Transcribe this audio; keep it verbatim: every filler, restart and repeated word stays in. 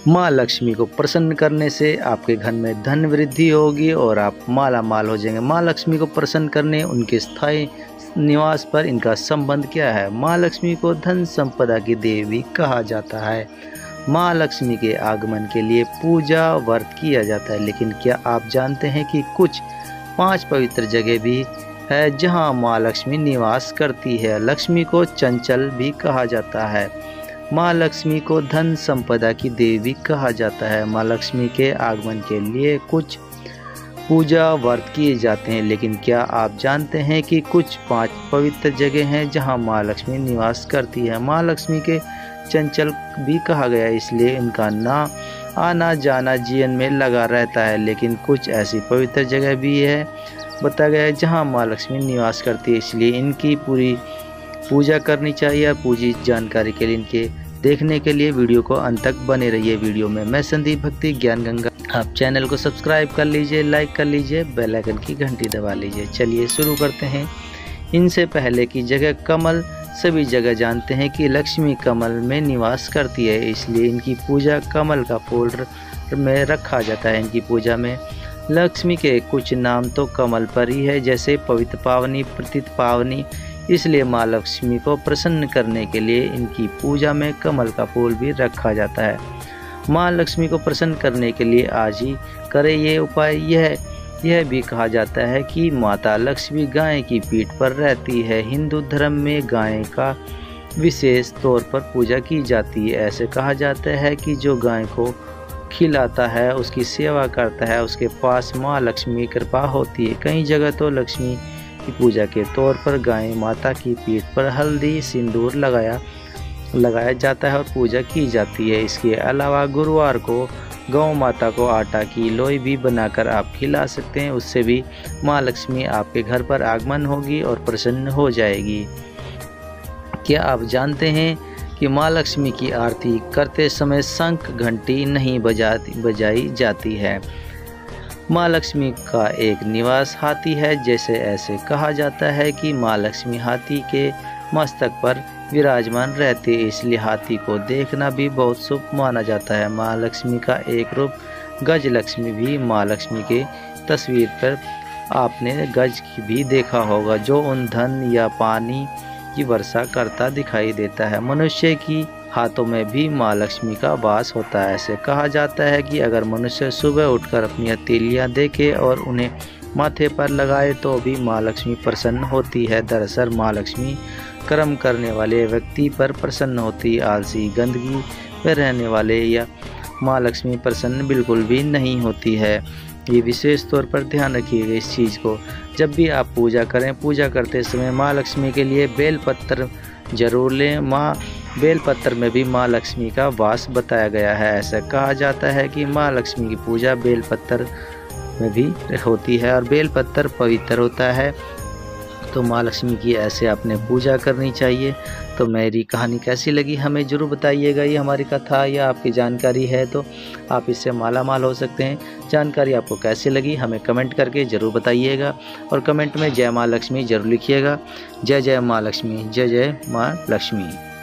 माँ लक्ष्मी को प्रसन्न करने से आपके घर में धन वृद्धि होगी और आप माला माल हो जाएंगे। माँ लक्ष्मी को प्रसन्न करने उनके स्थायी निवास पर इनका संबंध क्या है? माँ लक्ष्मी को धन संपदा की देवी कहा जाता है। माँ लक्ष्मी के आगमन के लिए पूजा व्रत किया जाता है, लेकिन क्या आप जानते हैं कि कुछ पांच पवित्र जगह भी है जहां माँ लक्ष्मी निवास करती है? लक्ष्मी को चंचल भी कहा जाता है। माँ लक्ष्मी को धन संपदा की देवी कहा जाता है। माँ लक्ष्मी के आगमन के लिए कुछ पूजा व्रत किए जाते हैं, लेकिन क्या आप जानते हैं कि कुछ पांच पवित्र जगह हैं जहां माँ लक्ष्मी निवास करती है? माँ लक्ष्मी के चंचल भी कहा गया, इसलिए इनका ना आना जाना जीवन में लगा रहता है। लेकिन कुछ ऐसी पवित्र जगह भी है बताया गया है जहाँ माँ लक्ष्मी निवास करती है, इसलिए इनकी पूरी पूजा करनी चाहिए। और पूजी जानकारी के लिए इनके देखने के लिए वीडियो को अंत तक बने रहिए। वीडियो में मैं संदीप भक्ति ज्ञान गंगा, आप चैनल को सब्सक्राइब कर लीजिए, लाइक कर लीजिए, बेल आइकन की घंटी दबा लीजिए। चलिए शुरू करते हैं। इनसे पहले की जगह कमल, सभी जगह जानते हैं कि लक्ष्मी कमल में निवास करती है, इसलिए इनकी पूजा कमल का फूल में रखा जाता है। इनकी पूजा में लक्ष्मी के कुछ नाम तो कमल पर ही है, जैसे पवित्र पावनी, प्रतित पावनी, इसलिए माँ लक्ष्मी को प्रसन्न करने के लिए इनकी पूजा में कमल का फूल भी रखा जाता है। माँ लक्ष्मी को प्रसन्न करने के लिए आज ही करें ये उपाय। यह यह भी कहा जाता है कि माता लक्ष्मी गाय की पीठ पर रहती है। हिंदू धर्म में गाय का विशेष तौर पर पूजा की जाती है। ऐसे कहा जाता है कि जो गाय को खिलाता है, उसकी सेवा करता है, उसके पास माँ लक्ष्मी की कृपा होती है। कई जगह तो लक्ष्मी की पूजा के तौर पर गाय माता की पीठ पर हल्दी सिंदूर लगाया लगाया जाता है और पूजा की जाती है। इसके अलावा गुरुवार को गौ माता को आटा की लोई भी बनाकर आप खिला सकते हैं, उससे भी माँ लक्ष्मी आपके घर पर आगमन होगी और प्रसन्न हो जाएगी। क्या आप जानते हैं कि माँ लक्ष्मी की आरती करते समय शंख घंटी नहीं बजाती बजाई जाती है? माँ लक्ष्मी का एक निवास हाथी है। जैसे ऐसे कहा जाता है कि माँ लक्ष्मी हाथी के मस्तक पर विराजमान रहती है, इसलिए हाथी को देखना भी बहुत शुभ माना जाता है। माँ लक्ष्मी का एक रूप गज लक्ष्मी भी। माँ लक्ष्मी के तस्वीर पर आपने गज की भी देखा होगा, जो उन धन या पानी की वर्षा करता दिखाई देता है। मनुष्य की हाथों में भी माँ लक्ष्मी का वास होता है। ऐसे कहा जाता है कि अगर मनुष्य सुबह उठकर अपनी हथेलियाँ देखे और उन्हें माथे पर लगाए तो भी माँ लक्ष्मी प्रसन्न होती है। दरअसल माँ लक्ष्मी कर्म करने वाले व्यक्ति पर प्रसन्न होती, आलसी गंदगी में रहने वाले या माँ लक्ष्मी प्रसन्न बिल्कुल भी नहीं होती है। ये विशेष तौर पर ध्यान रखिएगा इस चीज़ को। जब भी आप पूजा करें, पूजा करते समय माँ लक्ष्मी के लिए बेल पत्र जरूर लें। माँ बेल पत्र में भी माँ लक्ष्मी का वास बताया गया है। ऐसा कहा जाता है कि माँ लक्ष्मी की पूजा बेल पत्र में भी होती है और बेल पत्र पवित्र होता है, तो माँ लक्ष्मी की ऐसे आपने पूजा करनी चाहिए। तो मेरी कहानी कैसी लगी हमें ज़रूर बताइएगा। ये हमारी कथा या आपकी जानकारी है तो आप इससे माला माल हो सकते हैं। जानकारी आपको कैसी लगी हमें कमेंट करके ज़रूर बताइएगा और कमेंट में जय माँ लक्ष्मी ज़रूर लिखिएगा। जय जय माँ लक्ष्मी, जय जय माँ लक्ष्मी।